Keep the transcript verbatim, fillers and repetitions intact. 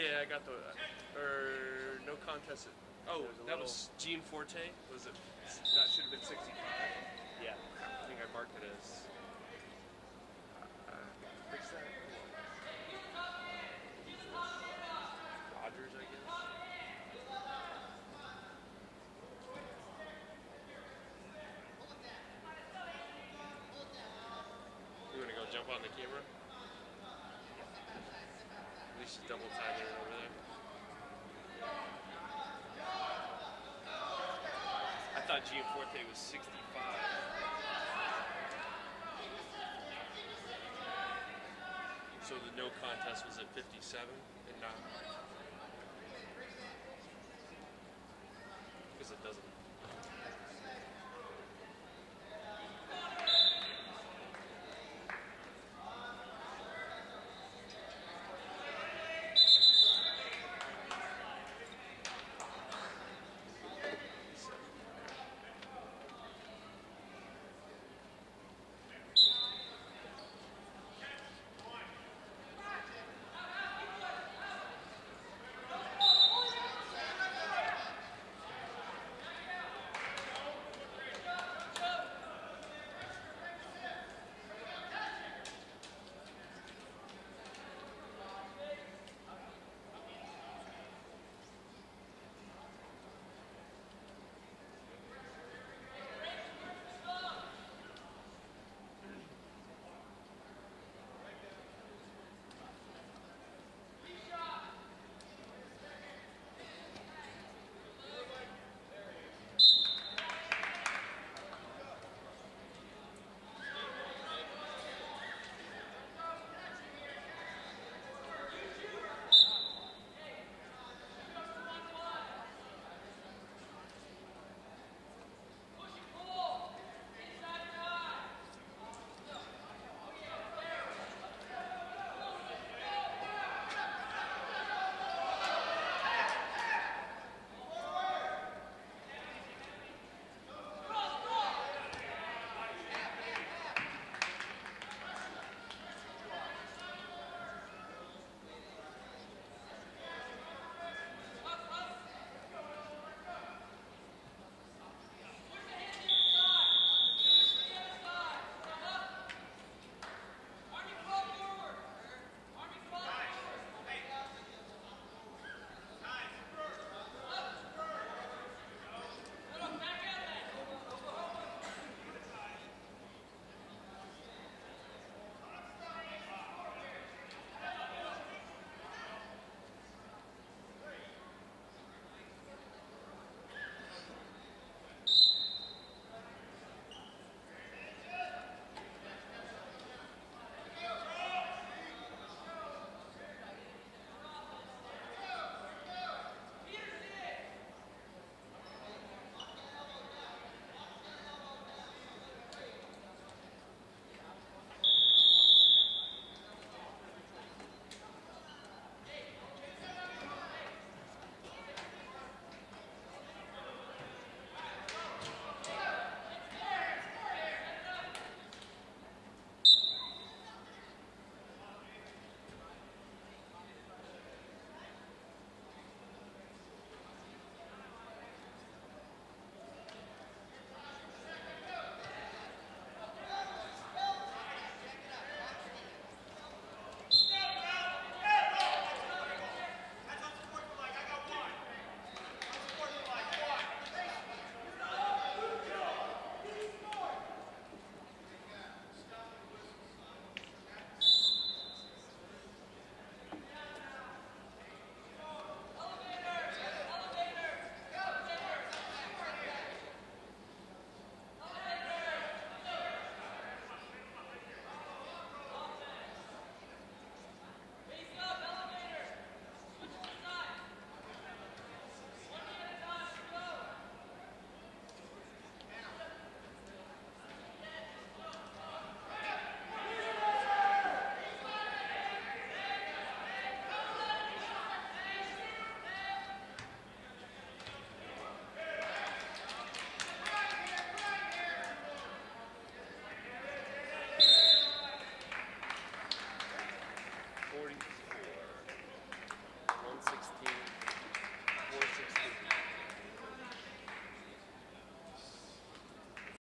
yeah, I got the or no contest. Oh, There's a that little- was Gianforte. Was it? That should have been sixty-five. Yeah. I think I marked it as. Uh, fix that. Rogers, I guess. You want to go jump on the camera? At least double time it over there. I thought Gianforte was sixty-five. So the no contest was at fifty-seven and not. Because it doesn't